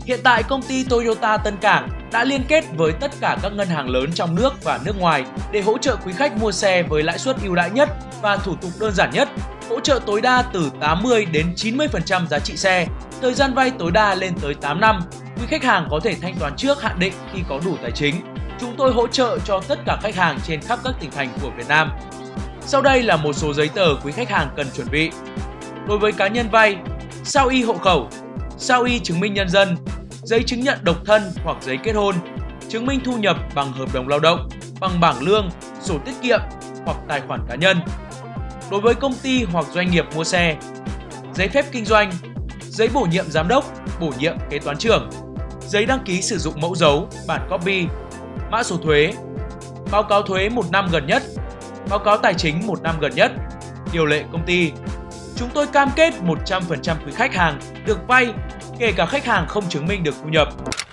Hiện tại công ty Toyota Tân Cảng đã liên kết với tất cả các ngân hàng lớn trong nước và nước ngoài để hỗ trợ quý khách mua xe với lãi suất ưu đãi nhất và thủ tục đơn giản nhất, hỗ trợ tối đa từ 80 đến 90% giá trị xe, thời gian vay tối đa lên tới 8 năm. Quý khách hàng có thể thanh toán trước hạn định khi có đủ tài chính. Chúng tôi hỗ trợ cho tất cả khách hàng trên khắp các tỉnh thành của Việt Nam. Sau đây là một số giấy tờ quý khách hàng cần chuẩn bị. Đối với cá nhân vay, sao y hộ khẩu, sao y chứng minh nhân dân, giấy chứng nhận độc thân hoặc giấy kết hôn, chứng minh thu nhập bằng hợp đồng lao động, bằng bảng lương, sổ tiết kiệm hoặc tài khoản cá nhân. Đối với công ty hoặc doanh nghiệp mua xe, giấy phép kinh doanh, giấy bổ nhiệm giám đốc, bổ nhiệm kế toán trưởng, giấy đăng ký sử dụng mẫu dấu, bản copy, mã số thuế, báo cáo thuế 1 năm gần nhất, báo cáo tài chính 1 năm gần nhất, điều lệ công ty. Chúng tôi cam kết 100% quý khách hàng được vay, kể cả khách hàng không chứng minh được thu nhập.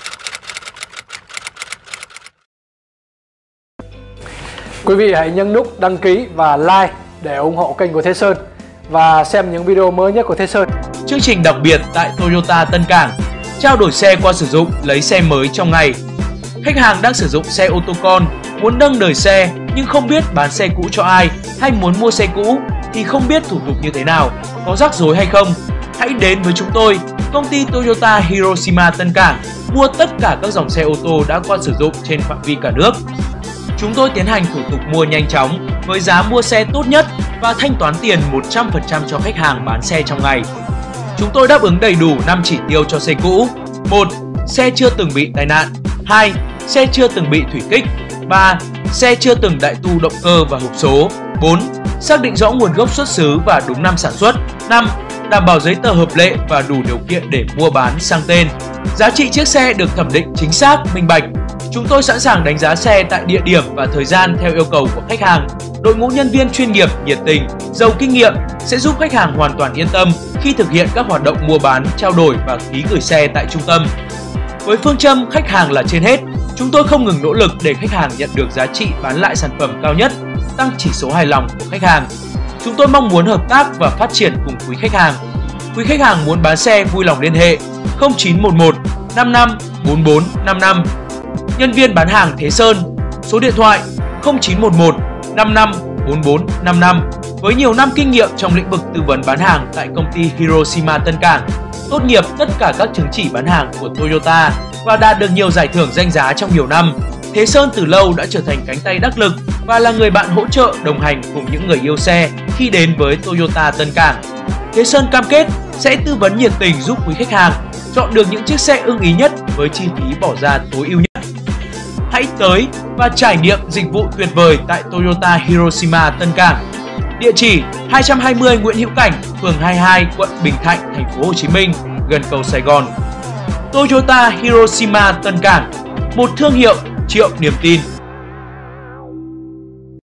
Quý vị hãy nhấn nút đăng ký và like để ủng hộ kênh của Thế Sơn và xem những video mới nhất của Thế Sơn. Chương trình đặc biệt tại Toyota Tân Cảng, trao đổi xe qua sử dụng, lấy xe mới trong ngày. Khách hàng đang sử dụng xe ô tô con, muốn nâng đời xe nhưng không biết bán xe cũ cho ai hay muốn mua xe cũ thì không biết thủ tục như thế nào, có rắc rối hay không. Hãy đến với chúng tôi, công ty Toyota Hiroshima Tân Cảng, mua tất cả các dòng xe ô tô đã qua sử dụng trên phạm vi cả nước. Chúng tôi tiến hành thủ tục mua nhanh chóng với giá mua xe tốt nhất và thanh toán tiền 100% cho khách hàng bán xe trong ngày. Chúng tôi đáp ứng đầy đủ 5 chỉ tiêu cho xe cũ. 1. Xe chưa từng bị tai nạn. 2. Xe chưa từng bị thủy kích. 3. Xe chưa từng đại tu động cơ và hộp số. 4. Xác định rõ nguồn gốc xuất xứ và đúng năm sản xuất. 5. Đảm bảo giấy tờ hợp lệ và đủ điều kiện để mua bán sang tên. Giá trị chiếc xe được thẩm định chính xác, minh bạch. Chúng tôi sẵn sàng đánh giá xe tại địa điểm và thời gian theo yêu cầu của khách hàng. Đội ngũ nhân viên chuyên nghiệp, nhiệt tình, giàu kinh nghiệm sẽ giúp khách hàng hoàn toàn yên tâm khi thực hiện các hoạt động mua bán, trao đổi và ký gửi xe tại trung tâm. Với phương châm khách hàng là trên hết, chúng tôi không ngừng nỗ lực để khách hàng nhận được giá trị bán lại sản phẩm cao nhất, tăng chỉ số hài lòng của khách hàng. Chúng tôi mong muốn hợp tác và phát triển cùng quý khách hàng. Quý khách hàng muốn bán xe vui lòng liên hệ 0911 55 44 55. Nhân viên bán hàng Thế Sơn, số điện thoại 0911 55 44 55. Với nhiều năm kinh nghiệm trong lĩnh vực tư vấn bán hàng tại công ty Hiroshima Tân Cảng, tốt nghiệp tất cả các chứng chỉ bán hàng của Toyota và đạt được nhiều giải thưởng danh giá trong nhiều năm, Thế Sơn từ lâu đã trở thành cánh tay đắc lực và là người bạn hỗ trợ đồng hành cùng những người yêu xe khi đến với Toyota Tân Cảng. Thế Sơn cam kết sẽ tư vấn nhiệt tình giúp quý khách hàng chọn được những chiếc xe ưng ý nhất với chi phí bỏ ra tối ưu nhất. Hãy tới và trải nghiệm dịch vụ tuyệt vời tại Toyota Hiroshima Tân Cảng. Địa chỉ 220 Nguyễn Hữu Cảnh, phường 22, quận Bình Thạnh, thành phố Hồ Chí Minh, gần cầu Sài Gòn. Toyota Hiroshima Tân Cảng, một thương hiệu triệu niềm tin.